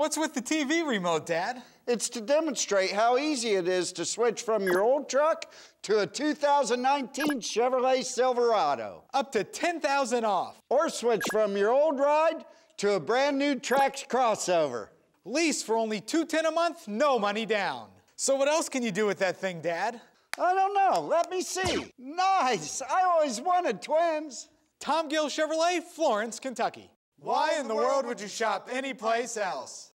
What's with the TV remote, Dad? It's to demonstrate how easy it is to switch from your old truck to a 2019 Chevrolet Silverado. Up to $10,000 off. Or switch from your old ride to a brand new Trax crossover. Lease for only $210 a month, no money down. So what else can you do with that thing, Dad? I don't know. Let me see. Nice. I always wanted twins. Tom Gill Chevrolet, Florence, Kentucky. Why in the world would you shop anyplace else?